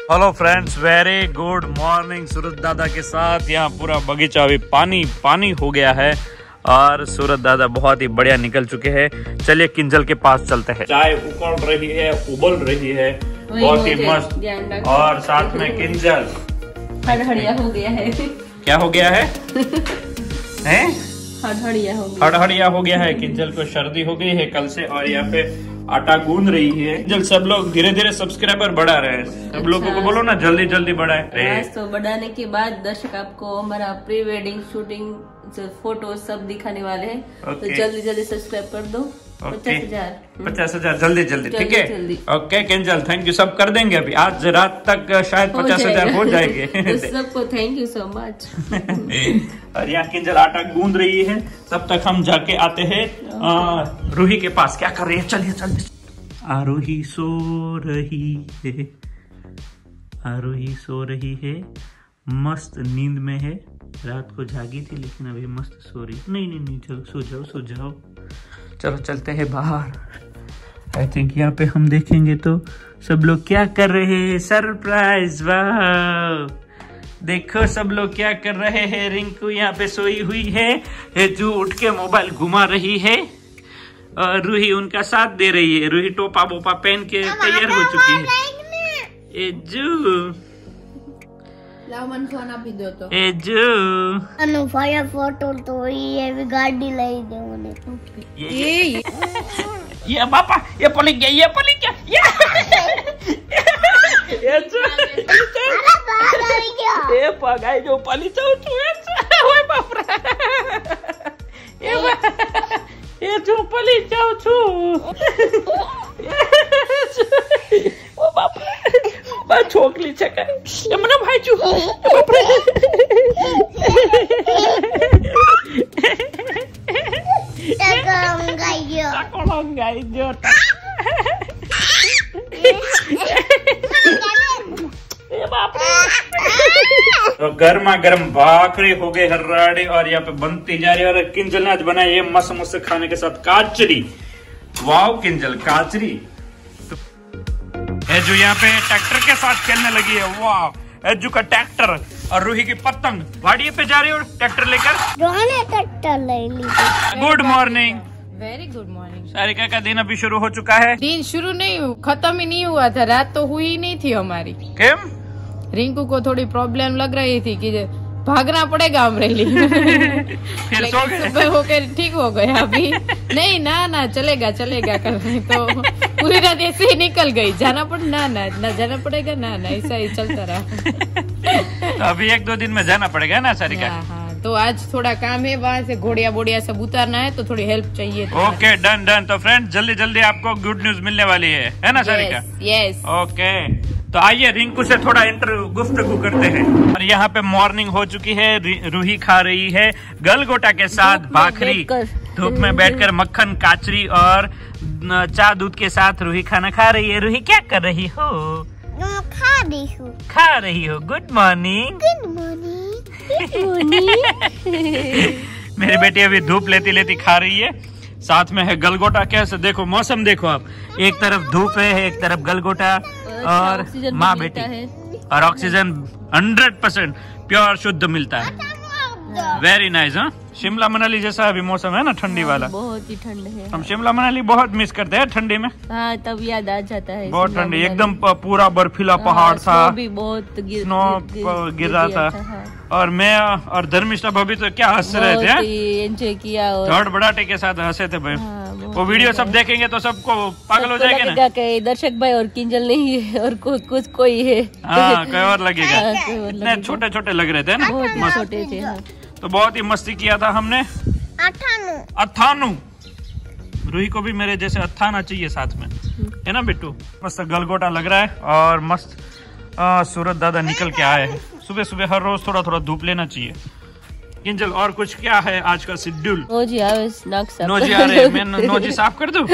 Hello friends, very good morning. सूरज दादा के साथ यहाँ पूरा बगीचा अभी पानी पानी हो गया है और सूरज दादा बहुत ही बढ़िया निकल चुके हैं। चलिए किंजल के पास चलते हैं। चाय उकल रही है, उबल रही है, बहुत ही मस्त। और साथ में किंजल हड़हड़िया हो गया है। क्या हो गया है? हड़हड़िया हो गया है। किंजल को सर्दी हो गई है कल से और यहाँ पे आटा गूंद रही है। जल्द सब लोग धीरे धीरे सब्सक्राइबर बढ़ा रहे हैं। सब लोगों को बोलो ना जल्दी जल्दी बढ़ाए। तो बढ़ाने के बाद दर्शक आपको हमारा प्री वेडिंग शूटिंग फोटो सब दिखाने वाले हैं। तो जल्दी जल्दी सब्सक्राइब कर दो। 50,000 जल्दी जल्दी, ठीक है। Okay Kinjal, thank you. सब कर देंगे अभी, आज रात तक शायद 50,000 हो जाएंगे। तो सबको थैंक यू सो मच। और यहाँ किंजल आटा गूंद रही है, तब तक हम जाके आते हैं रूही के पास। क्या कर रही है? चलिए चलिए। आरूही सो रही है, आरूही सो रही है, मस्त नींद में है। रात को जागी थी लेकिन अभी मस्त सो रही। नहीं, चलो सो जाओ सो जाओ। चलो चलते हैं बाहर। आई थिंक यहाँ पे हम देखेंगे तो सब लोग क्या कर रहे हैं। सरप्राइज, वाह! देखो सब लोग क्या कर रहे हैं। रिंकू यहाँ पे सोई हुई है, जो उठ के मोबाइल घुमा रही है और रूही उनका साथ दे रही है। रूही टोपा बोपा पहन के तैयार हो चुकी है। मन खाना भी दो तो अनुफाया फोटो तो ये गाड़ी लाई दे मुझे। ये पापा, ये पली गया, ये पली गया, ये पगाई जो पली जाऊ तू ओए बाप रे, ये जो पली जाऊ तू ओ बाप रे, बा छोकली छका ये मने भाई चू बाप रे। तकलंगाई जो ये बाप रे। तो गर्मा गर्म भाखरी हो गए हर्राड़ी और यहाँ पे बनती जा रही है। और किंजल ने आज बनाई ये मस्त मस्त खाने के साथ काचरी। वाओ किंजल, काचरी। एजू यहाँ पे ट्रैक्टर के साथ खेलने लगी है। वाह, एजू का ट्रैक्टर और रूही की पतंग। वाड़िये पे जा रही हो ट्रैक्टर लेकर? ट्रैक्टर ले ली। Good morning. Very good morning. Sarika का दिन अभी शुरू हो चुका है। दिन शुरू नहीं, खत्म ही नहीं हुआ था। रात तो हुई नहीं थी हमारी। क्यों? रिंकू को थोड़ी प्रॉब्लम लग रही थी कि भागना पड़ेगा अमरेली। फिर सो गए? सुबह होकर ठीक हो गया अभी। नहीं ना चलेगा कर रहे तो पूरी रात ऐसे ही निकल गई। जाना पड़ ना जाना पड़ेगा ना ऐसा ही चलता रहा। तो अभी 1-2 दिन में जाना पड़ेगा ना सारिका? हाँ, तो आज थोड़ा काम है, वहाँ से घोड़िया बोड़िया सब उतारना है तो थोड़ी हेल्प चाहिए। Okay, done. तो फ्रेंड जल्दी जल्दी आपको गुड न्यूज मिलने वाली है ना सारिका? यस। ओके, तो आइए रिंकू से थोड़ा गुफ्तगू करते हैं। और यहाँ पे मॉर्निंग हो चुकी है। रूही खा रही है गलगोटा के साथ भाखरी। धूप में बैठकर मक्खन, काचरी और चाय दूध के साथ रूही खाना खा रही है। रूही क्या कर रही हो? खा रही हो। Good morning. मेरी बेटी अभी धूप लेती लेती खा रही है। साथ में है गलगोटा। कैसे देखो मौसम देखो आप, एक तरफ धूप है, एक तरफ गलगोटा और माँ बेटी। और ऑक्सीजन 100% प्योर शुद्ध मिलता है। Very nice. हाँ, शिमला मनाली जैसा अभी मौसम है ना, ठंडी वाला। बहुत ही ठंड है। हम शिमला मनाली बहुत मिस करते हैं ठंडी में। हाँ, तब याद आ जाता है। बहुत ठंडी, एकदम पूरा बर्फीला पहाड़ था, भी बहुत स्नो गिर रहा था। और मैं और धर्मिष्ठा भाभी तो क्या हंस रहे थे, एंजॉय किया। धड़ बड़ाटे के साथ हंसे थे भाई। वो वीडियो सब देखेंगे तो सबको पागल हो जाएगा ना। दर्शक भाई और किंजल नहीं है और कुछ कोई है। हाँ, कोई और लगेगा। इतने छोटे छोटे लग रहे थे ना, बहुत ही छोटे थे। तो बहुत ही मस्ती किया था हमने। अथानू रूही को भी मेरे जैसे अथाना चाहिए साथ में, है ना बिट्टू? मस्त गलगोटा लग रहा है और मस्त सूरज दादा निकल के आए हैं। सुबह सुबह हर रोज थोड़ा थोड़ा धूप लेना चाहिए। किंजल, और कुछ क्या है आज का शेड्यूल? नोजी आ रहे, मैं नोजी साफ कर दूं?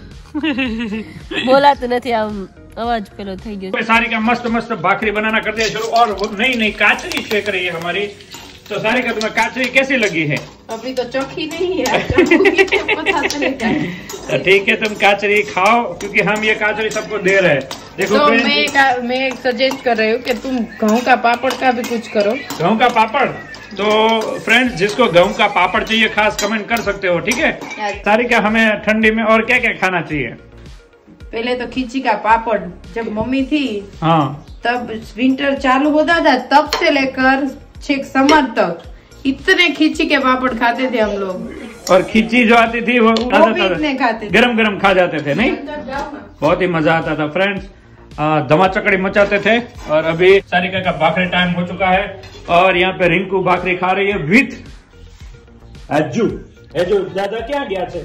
बोला तो नहीं, आवाज पेलो थई गयो। सारी का मस्त मस्त भाखरी बनाना करते हैं। चलो, और नई काचरी शेक रही है हमारी। तो सारी का तुम्हें काचरी कैसी लगी है? अभी तो चौकी नहीं है, पता चलेगा। ठीक है, तुम काचरी खाओ क्योंकि हम ये काचरी सबको दे रहे हैं। देखो तो मैं सजेस्ट कर रही हूँ कि तुम गेहूं का पापड़ का भी कुछ करो। गेहूं का पापड़, तो फ्रेंड्स जिसको गेहूं का पापड़ चाहिए खास कमेंट कर सकते हो, ठीक है। सारिका, हमें ठंडी में और क्या क्या खाना चाहिए? पहले तो खिची का पापड़, जब मम्मी थी हाँ तब विंटर चालू होता था, तब से लेकर छेक समर तक इतने खिची के पापड़ खाते थे हम लोग। और खिची जो आती थी वो भी इतने खाते थे, गरम गरम खा जाते थे, नहीं? बहुत ही मजा आता था फ्रेंड्स, धमाचकड़ी मचाते थे। और अभी सारिका का भाखरी टाइम हो चुका है और यहाँ पे रिंकू भाखरी खा रही है विथ अज्जू। अज्जू दादा क्या गया थे?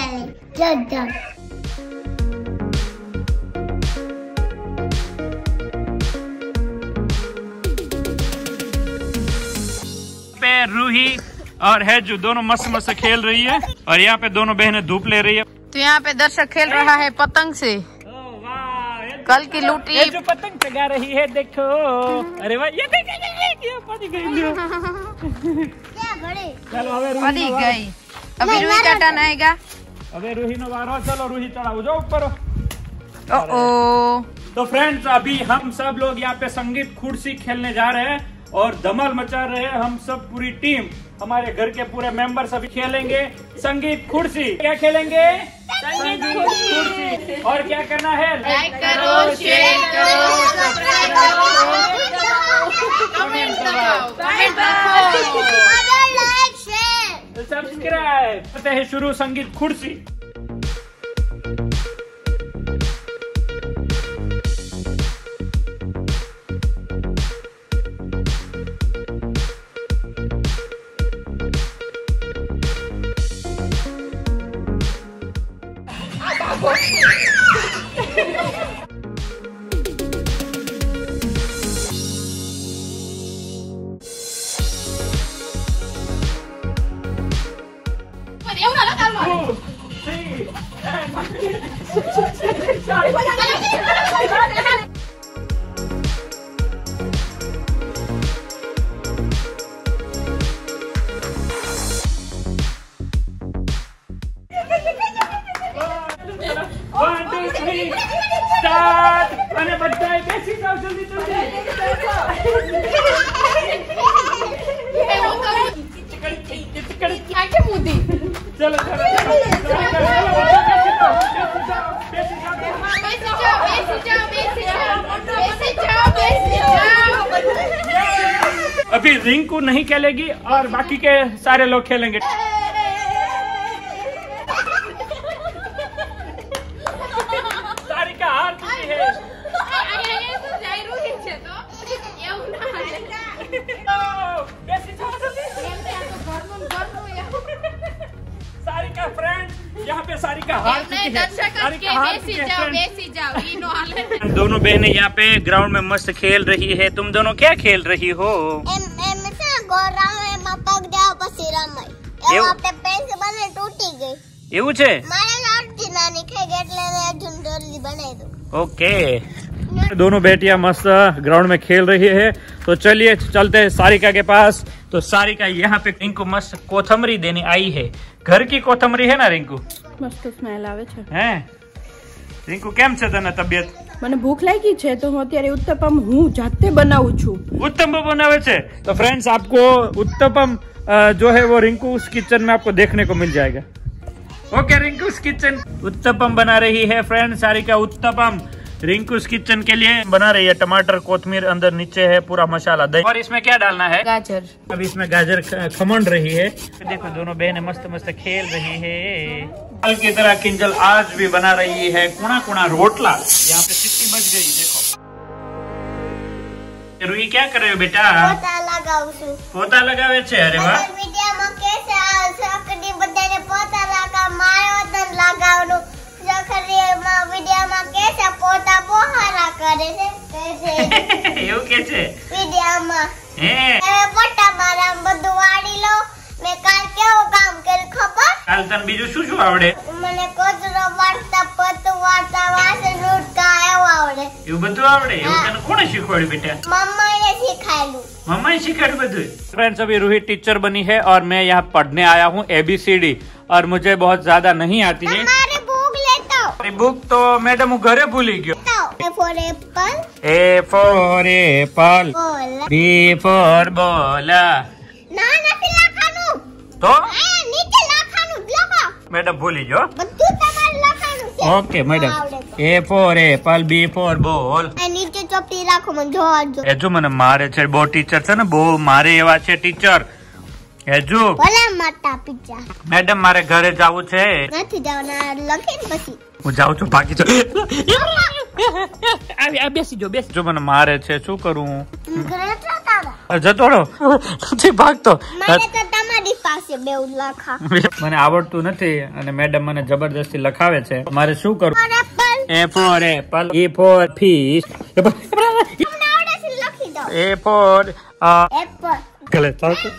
रूही और हैजू दोनों मस्त मस्त खेल रही है और यहाँ पे दोनों बहनें धूप ले रही है। तो यहाँ पे दर्शक खेल रहा है पतंग से। कल की लूटी जो पतंग चगा रही है, देखो। अरे वाह, ये पड़ी गई। चलो पड़ी गई, अभी रूही का टर्न आएगा। अबे रूही नो वारो, चलो रूही चढ़ाओ, जाओ ऊपर। तो फ्रेंड्स, अभी हम सब लोग यहाँ पे संगीत कुर्सी खेलने जा रहे हैं और धमाल मचा रहे हैं। हम सब पूरी टीम, हमारे घर के पूरे मेंबर सभी खेलेंगे संगीत कुर्सी। क्या खेलेंगे? संगीत कुर्सी। और क्या करना है? लाइक करो, शेयर करो, सब्सक्राइब करो, कमेंट करो, सब्सक्राइब करते हैं। शुरू संगीत कुर्सी। चलो अभी रिंकू नहीं खेलेगी और बाकी के सारे लोग खेलेंगे। सारिका हार चुकी है। सारिका फ्रेंड, यहाँ पे सारिका हार चुकी है। दोनों बहनें यहाँ पे ग्राउंड में मस्त खेल रही है। तुम दोनों क्या खेल रही हो? એવું છે? ओके, दोनों बेटियां मस्त ग्राउंड में खेल रही है। तो चलिए चलते हैं सारिका के पास। तो सारिका यहाँ पे रिंकू मस्त कोथमरी देने आई है। घर की कोथमरी है ना रिंकू? मस्त स्मेल આવે છે। हैं रिंकू, કેમ છે તને તબિયત? મને ભૂખ લાગી છે તો હું અત્યારે ઉત્તપમ હું જાતે બનાવું છું। उत्तपम बनावे छे। तो फ्रेंड्स, आपको उत्तपम जो है वो रिंकू's किचन में आपको देखने को मिल जाएगा। ओके, रिंकू's किचन उत्तपम बना रही है फ्रेंड सारिका। उत्तपम रिंकू's किचन के लिए बना रही है। टमाटर, कोथमीर अंदर नीचे है, पूरा मसाला, दही। और इसमें क्या डालना है? गाजर। अब इसमें गाजर खमन रही है। देखो दोनों बहनें मस्त मस्त खेल रही है। कल की तरह किंजल आज भी बना रही है कुणा कुणा रोटला। यहाँ पे सिट्टी बज गई। देखो रूही क्या कर रहे हो बेटा? पोता लगावे छे। अरे वाह, એવું કે છે વિડિયામાં હે પોતા મારા બધું વાળી લો। મેં કાલ કેવું કામ કર્યું ખબર? કાલ તને બીજું શું શું આવડે? મને કોચરો વાળતા, પતું વાળતા, વાસણ ઉટકા એવું બધું આવડે? એવું તને કોણે શીખવાડ્યું બેટા? मम्मा सिखाड़ू બધું। फ्रेंड्स अभी रूही टीचर बनी है और मैं यहाँ पढ़ने आया हूँ ABCD और मुझे बहुत ज्यादा नहीं आती है। बुक तो मैडम હું ઘરે ભૂલી ગયો। A for apple, B for ball। ના નથી લખવાનું તો નીચે લખવાનું લખો मैडम ભૂલી ગયો। બધું તમારે લખવાનું છે। Okay madam. A for apple, B for ball। નીચે ચોપડી રાખો મને જોજો। એજુ મને મારે છે બહુ ટીચર છે ને બહુ મારે એવા છે ટીચર। એજુ ભલે માતા પિતા મેડમ મારે ઘરે જાવું છે। નથી જવાના લખીને પછી હું જાઉં છું ભાગી જાઉં। આ બેસી જો મને મારે છે શું કરું? ઘરે જતા જતો રહો નથી ભાગતો। મને તો તમારી પાસે બેઉ લખા મને આવડતું નથી અને મેડમ મને જબરદસ્તી લખાવે છે। મારે શું કરું? A for apple, E for fish, A for apple ગલત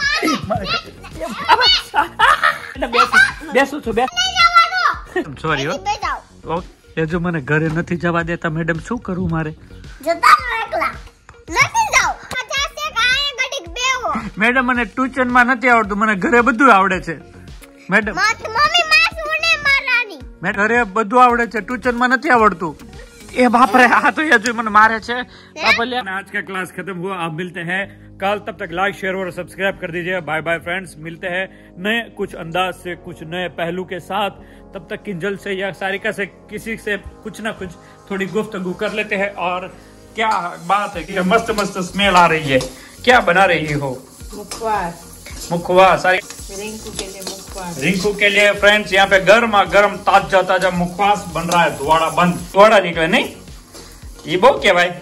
બેસું છું સોરી જો મને ઘરે નથી જવા દેતા મેડમ શું કરું મારે? જતા એકલા નથી જાવ 50 એક આય ઘડીક બેહો। મેડમ મને ટ્યુશન માં નથી આવડતું મને ઘરે બધું આવડે છે મેડમ। મમ્મી માં સુને મારાની મેં ઘરે બધું આવડે છે ટ્યુશન માં નથી આવડતું। ए बाप रे हाँ तो ये जो मन मारे छे। आज का क्लास खत्म हुआ। आप मिलते हैं कल, तब तक लाइक शेयर और सब्सक्राइब कर दीजिए। बाय बाय फ्रेंड्स, मिलते हैं नए कुछ अंदाज से कुछ नए पहलू के साथ। तब तक किंजल से या सारिका से किसी से कुछ ना कुछ थोड़ी गुफ्तगू कर लेते हैं। और क्या बात है कि मस्त मस्त स्मेल आ रही है। क्या बना रही हो? मुखवास रिंकू के लिए फ्रेंड्स यहाँ पे गर्मा गर्म ताजा ताजा मुखवास बन रहा है। धुआड़ा निकले नहीं ये बो क्या भाई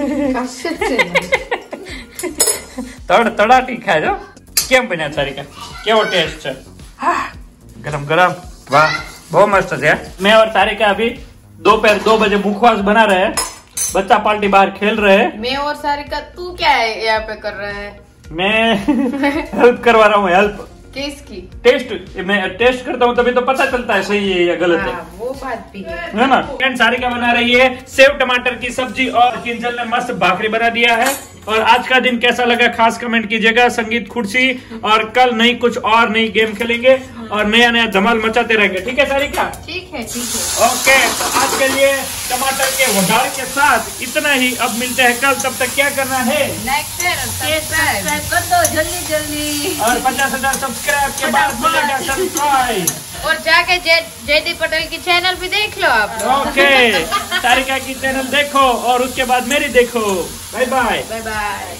तड़ाटी खाए जो क्या बना सारिका क्या टेस्ट है? गरम गरम वाह बहुत मस्त है। मैं और सारिका अभी दोपहर 2 बजे मुखवास बना रहे हैं। बच्चा पार्टी बाहर खेल रहे हैं। मैं और सारिका तू क्या है यहाँ पे कर रहा है? मैं हेल्प करवा रहा हूँ। हेल्प किसकी? टेस्ट मैं टेस्ट करता हूँ तभी तो पता चलता है सही है या गलत है। वो बात भी है ना। फ्रेंड सारिका बना रही है सेव टमाटर की सब्जी और किंजल ने मस्त भाकरी बना दिया है। और आज का दिन कैसा लगा खास कमेंट कीजिएगा। संगीत खुर्सी और कल नई कुछ और नई गेम खेलेंगे और नया नया धमाल मचाते रहेंगे। ठीक है सारिका? ठीक है ओके। तो आज के लिए टमाटर के वघार के साथ इतना ही। अब मिलते हैं कल, तब तक क्या करना है? सब्सक्राइब कर दो जल्दी और 50,000 सब्सक्राइब के बाद मिलेगा सब्सक्राइब। और जाके जेडी पटेल की चैनल भी देख लो आप। ओके सारिका की चैनल देखो और उसके बाद मेरी देखो। Bye bye.